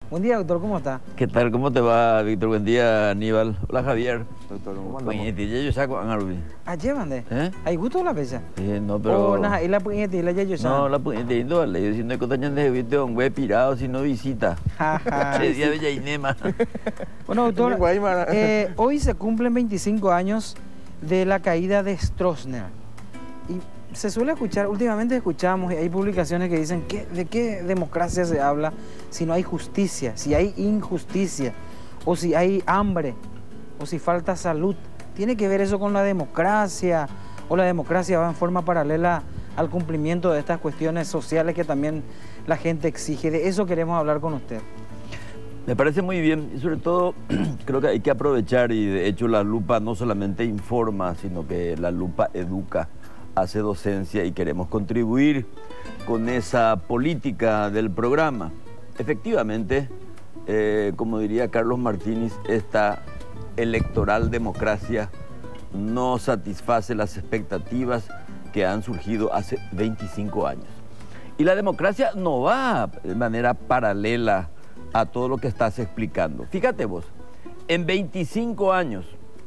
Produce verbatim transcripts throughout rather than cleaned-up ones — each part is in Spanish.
Buen día, doctor, ¿cómo está? ¿Qué tal? ¿Cómo te va, Víctor? Buen día, Aníbal. Hola, Javier. Doctor, ¿cómo andamos? Puñetilla, yo saco a Arby. Ah, llévande. ¿Eh? ¿Hay gusto la pesa? Eh, no, pero... O nada, y la puñetilla, ya yo No, la puñetilla, no, le diciendo que cotañan de Víctor, un güey pirado si no visita. Jaja. Le decía Bella Inema. Bueno, doctor, eh, hoy se cumplen veinticinco años de la caída de Stroessner. Y se suele escuchar, últimamente escuchamos, y hay publicaciones que dicen, que, ¿de qué democracia se habla si no hay justicia, si hay injusticia, o si hay hambre, o si falta salud? ¿Tiene que ver eso con la democracia? ¿O la democracia va en forma paralela al cumplimiento de estas cuestiones sociales que también la gente exige? De eso queremos hablar con usted. Me parece muy bien y sobre todo creo que hay que aprovechar, y de hecho la lupa no solamente informa, sino que la lupa educa, hace docencia, y queremos contribuir con esa política del programa. Efectivamente, eh, como diría Carlos Martínez, esta electoral democracia no satisface las expectativas que han surgido hace veinticinco años. Y la democracia no va de manera paralela a todo lo que estás explicando. Fíjate vos, en veinticinco años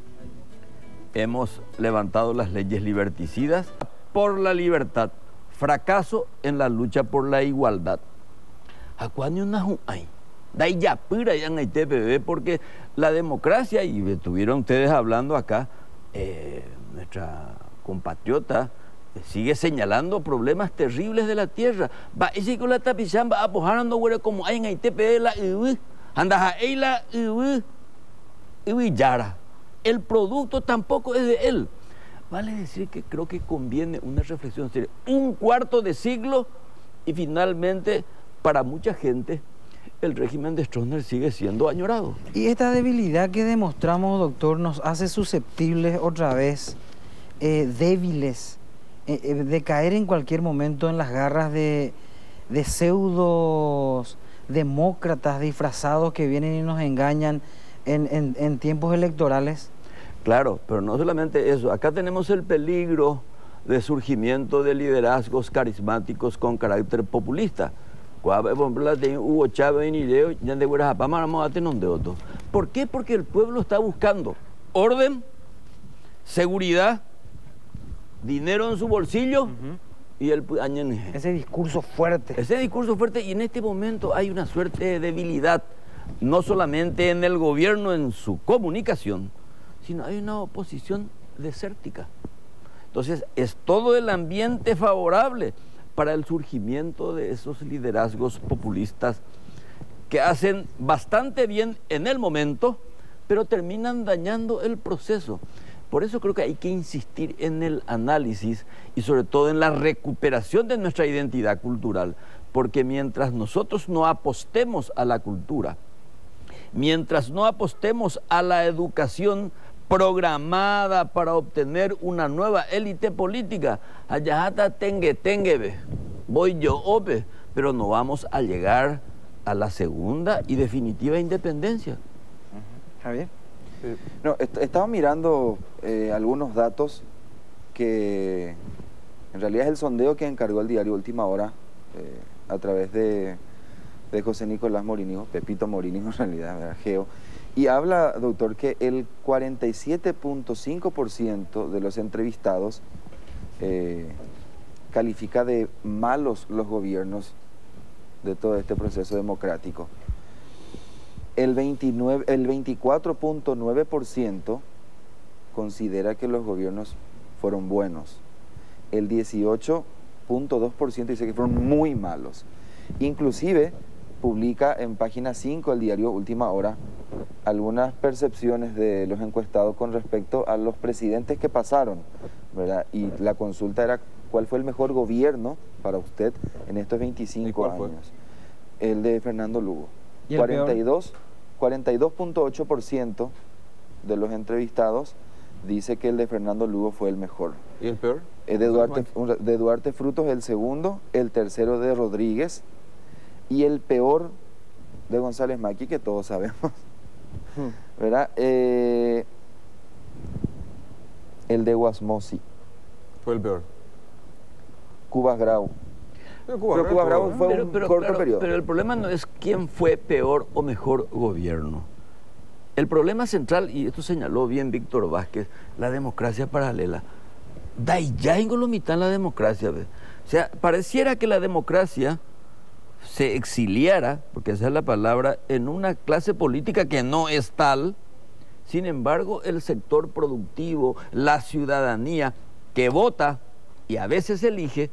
hemos levantado las leyes liberticidas por la libertad, fracaso en la lucha por la igualdad. ¿A cuándo una hay? Da ya pura ya en el T P B, porque la democracia, y estuvieron ustedes hablando acá, eh, nuestra compatriota eh, sigue señalando problemas terribles de la tierra. Va a decir que la tapizán va a apoyando como hay en el T P B la I U, anda a la I U, I U Yara. El producto tampoco es de él. Vale decir que creo que conviene una reflexión seria. Un cuarto de siglo y finalmente, para mucha gente, el régimen de Stroessner sigue siendo añorado. Y esta debilidad que demostramos, doctor, nos hace susceptibles otra vez, eh, débiles, eh, eh, de caer en cualquier momento en las garras de, de pseudos demócratas disfrazados que vienen y nos engañan en, en, en tiempos electorales. Claro, pero no solamente eso. Acá tenemos el peligro de surgimiento de liderazgos carismáticos con carácter populista. ¿Por qué? Porque el pueblo está buscando orden, seguridad, dinero en su bolsillo, uh-huh, y el ese discurso fuerte. Ese discurso fuerte, y en este momento hay una suerte de debilidad, no solamente en el gobierno, en su comunicación, sino hay una oposición desértica. Entonces, es todo el ambiente favorable para el surgimiento de esos liderazgos populistas que hacen bastante bien en el momento, pero terminan dañando el proceso. Por eso creo que hay que insistir en el análisis y sobre todo en la recuperación de nuestra identidad cultural, porque mientras nosotros no apostemos a la cultura, mientras no apostemos a la educación programada para obtener una nueva élite política, allá está tengue tengue, voy yo ope, pero no vamos a llegar a la segunda y definitiva independencia. Uh-huh. Javier. Sí. No, est estaba mirando eh, algunos datos que en realidad es el sondeo que encargó el diario Última Hora eh, a través de, de José Nicolás Morínigo, Pepito Morínigo en realidad, ¿verdad? Geo. Y habla, doctor, que el cuarenta y siete punto cinco por ciento de los entrevistados eh, califica de malos los gobiernos de todo este proceso democrático. El, veintinueve, el veinticuatro punto nueve por ciento considera que los gobiernos fueron buenos. El dieciocho punto dos por ciento dice que fueron muy malos. Inclusive publica en página cinco del diario Última Hora algunas percepciones de los encuestados con respecto a los presidentes que pasaron, ¿verdad? Y la consulta era ¿cuál fue el mejor gobierno para usted en estos veinticinco años? El de Fernando Lugo. ¿Y el cuarenta y dos, cuarenta y dos punto ocho por ciento de los entrevistados dice que el de Fernando Lugo fue el mejor. ¿Y el peor? Eh, de, Duarte, de Duarte Frutos el segundo, el tercero de Rodríguez y el peor de González Maqui, que todos sabemos, ¿verdad? Eh, el de Guasmosi. Fue el peor. Cubas Grau. Pero Cuba, pero Cuba Bravo fue pero, un pero, corto claro, periodo. Pero el problema no es quién fue peor o mejor gobierno. El problema central, y esto señaló bien Víctor Vázquez, la democracia paralela. Da y ya engolomitán la democracia. ¿Ves? O sea, pareciera que la democracia se exiliara, porque esa es la palabra, en una clase política que no es tal. Sin embargo, el sector productivo, la ciudadanía que vota y a veces elige,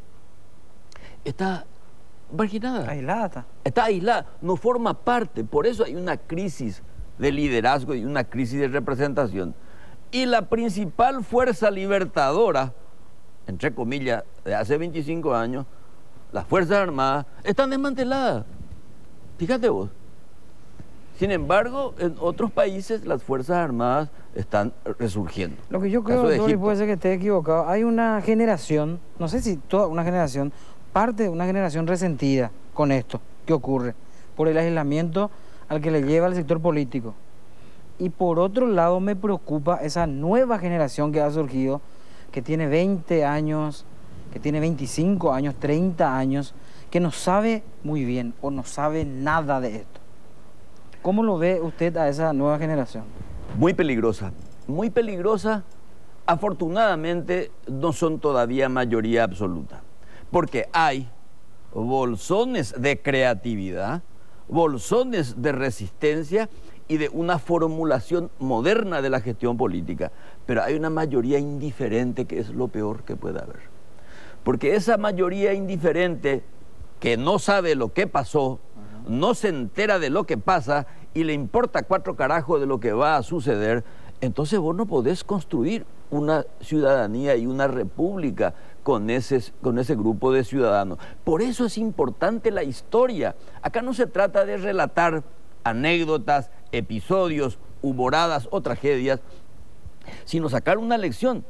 está marginada. Aislada. Está aislada, no forma parte. Por eso hay una crisis de liderazgo y una crisis de representación. Y la principal fuerza libertadora, entre comillas, de hace veinticinco años, las Fuerzas Armadas, están desmanteladas. Fíjate vos. Sin embargo, en otros países las Fuerzas Armadas están resurgiendo. Lo que yo creo, Dori, puede ser que esté equivocado. Hay una generación, no sé si toda una generación, parte de una generación resentida con esto que ocurre, por el aislamiento al que le lleva el sector político. Y por otro lado me preocupa esa nueva generación que ha surgido, que tiene veinte años, que tiene veinticinco años, treinta años, que no sabe muy bien o no sabe nada de esto. ¿Cómo lo ve usted a esa nueva generación? Muy peligrosa, muy peligrosa. Afortunadamente no son todavía mayoría absoluta, porque hay bolsones de creatividad, bolsones de resistencia y de una formulación moderna de la gestión política, pero hay una mayoría indiferente que es lo peor que puede haber. Porque esa mayoría indiferente que no sabe lo que pasó, no se entera de lo que pasa y le importa cuatro carajos de lo que va a suceder, entonces vos no podés construir una ciudadanía y una república con ese, con ese grupo de ciudadanos. Por eso es importante la historia. Acá no se trata de relatar anécdotas, episodios, humoradas o tragedias, sino sacar una lección.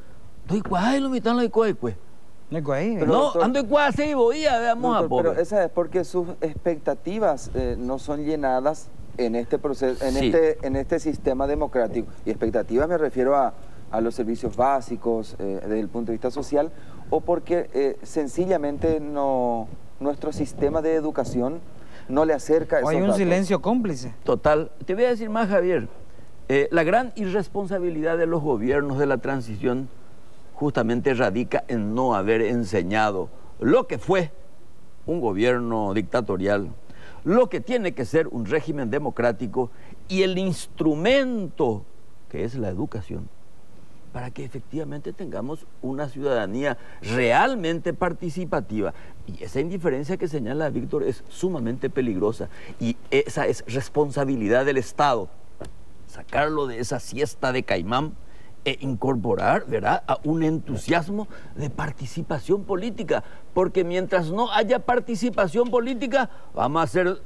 Pero, no, doctor, ando igual, sí, voy a veamos a doctor, pobre. pero esa es porque sus expectativas eh, no son llenadas en este proceso, en, Sí. este, en este sistema democrático. Y expectativas me refiero a, a los servicios básicos eh, desde el punto de vista social, o porque eh, sencillamente no, nuestro sistema de educación no le acerca a o esos hay un datos. silencio cómplice. Total. Te voy a decir más, Javier. Eh, la gran irresponsabilidad de los gobiernos de la transición justamente radica en no haber enseñado lo que fue un gobierno dictatorial, lo que tiene que ser un régimen democrático y el instrumento que es la educación, para que efectivamente tengamos una ciudadanía realmente participativa. Y esa indiferencia que señala Víctor es sumamente peligrosa y esa es responsabilidad del Estado, sacarlo de esa siesta de caimán e incorporar, ¿verdad?, a un entusiasmo de participación política, porque mientras no haya participación política vamos a ser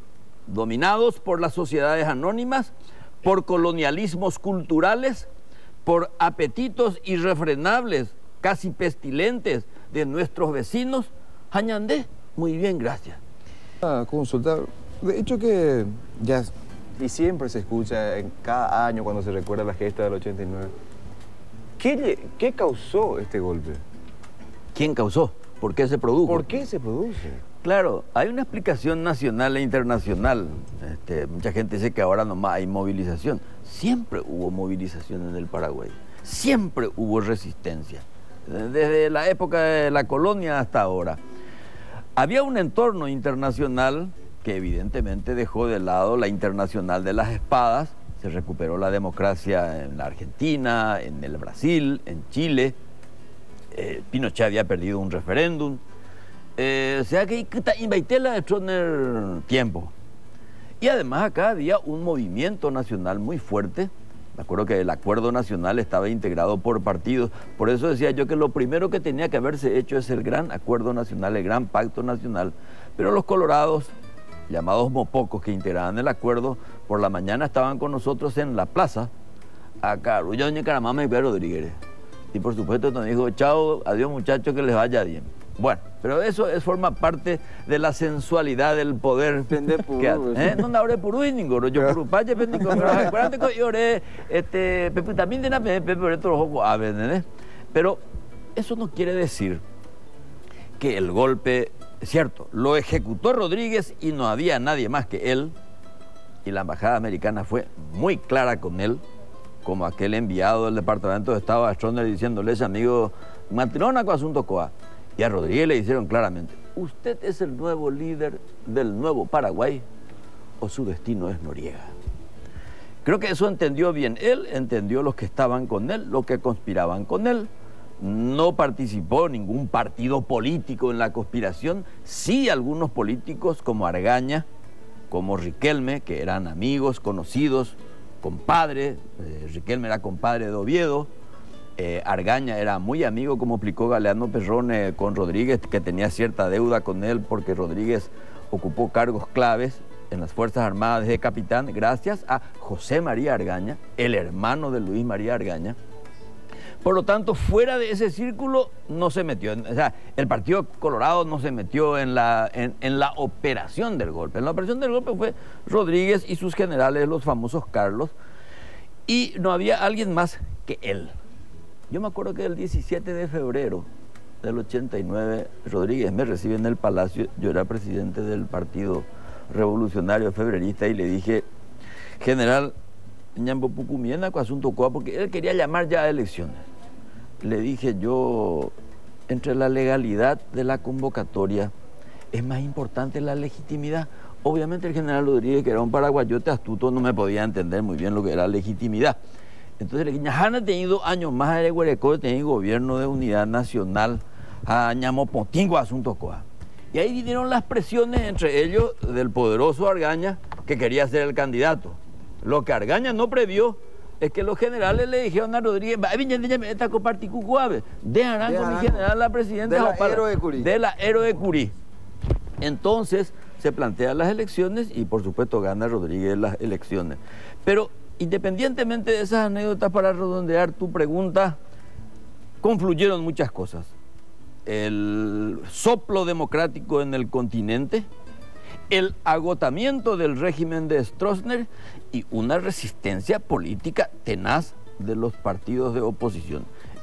dominados por las sociedades anónimas, por colonialismos culturales, por apetitos irrefrenables, casi pestilentes de nuestros vecinos. Añandé, muy bien, gracias. Una consulta, de hecho que ya y siempre se escucha en cada año cuando se recuerda la gesta del ochenta y nueve. ¿Qué, le, ¿Qué causó este golpe? ¿Quién causó? ¿Por qué se produjo? ¿Por qué se produce? Claro, hay una explicación nacional e internacional. Este, mucha gente dice que ahora nomás hay movilización. Siempre hubo movilización en el Paraguay. Siempre hubo resistencia. Desde la época de la colonia hasta ahora. Había un entorno internacional que evidentemente dejó de lado la internacional de las espadas. Se recuperó la democracia en la Argentina, en el Brasil, en Chile. Eh, Pinochet había perdido un referéndum. Eh, o sea que invaitela de tener tiempo. Y además acá había un movimiento nacional muy fuerte. Me acuerdo que el acuerdo nacional estaba integrado por partidos. Por eso decía yo que lo primero que tenía que haberse hecho es el gran acuerdo nacional, el gran pacto nacional. Pero los colorados, llamados mopocos, que integraban el acuerdo, por la mañana estaban con nosotros en la plaza, acá, Rullón y Caramama y Pedro Rodríguez. Y por supuesto nos dijo, chao, adiós muchachos, que les vaya bien. Bueno, pero eso es, forma parte de la sensualidad del poder. ¿Eh? No naure puru y ninguno, yo puru paye, pendico, pero acuérdate que yo oré, este, pepe también de la pepe, pero esto los ojos aves, ¿eh? Pero eso no quiere decir que el golpe es cierto, lo ejecutó Rodríguez y no había nadie más que él, y la embajada americana fue muy clara con él, como aquel enviado del Departamento de Estado a Stroessner diciéndole, ese amigo, matrona con asunto coa. Y a Rodríguez le dijeron claramente, usted es el nuevo líder del nuevo Paraguay o su destino es Noriega. Creo que eso entendió bien él, entendió los que estaban con él, los que conspiraban con él. No participó ningún partido político en la conspiración, sí algunos políticos como Argaña, como Riquelme, que eran amigos, conocidos, compadre. eh, Riquelme era compadre de Oviedo, eh, Argaña era muy amigo, como explicó Galeano Perrone, con Rodríguez, que tenía cierta deuda con él porque Rodríguez ocupó cargos claves en las Fuerzas Armadas de capitán gracias a José María Argaña, el hermano de Luis María Argaña. Por lo tanto, fuera de ese círculo no se metió, o sea, el Partido Colorado no se metió en la, en, en la operación del golpe. En la operación del golpe fue Rodríguez y sus generales, los famosos Carlos, y no había alguien más que él. Yo me acuerdo que el diecisiete de febrero del ochenta y nueve, Rodríguez me recibe en el Palacio, yo era presidente del Partido Revolucionario Febrerista, y le dije, general, ñambo pucumiena con asunto coa, porque él quería llamar ya a elecciones. Le dije yo, entre la legalidad de la convocatoria, es más importante la legitimidad. Obviamente el general Rodríguez, que era un paraguayote astuto, no me podía entender muy bien lo que era legitimidad. Entonces le dije, Ñajana ha tenido años más de Guareco, ha tenido gobierno de unidad nacional, a Ñamopotingo asunto coa. Y ahí vinieron las presiones entre ellos del poderoso Argaña, que quería ser el candidato. Lo que Argaña no previó es que los generales le dijeron a Rodríguez, dejarán con mi general la presidenta de la Héroe de Curí. De la Héroe de Curí. Entonces se plantean las elecciones y por supuesto gana Rodríguez las elecciones. Pero independientemente de esas anécdotas, para redondear tu pregunta, confluyeron muchas cosas. El soplo democrático en el continente, el agotamiento del régimen de Stroessner y una resistencia política tenaz de los partidos de oposición.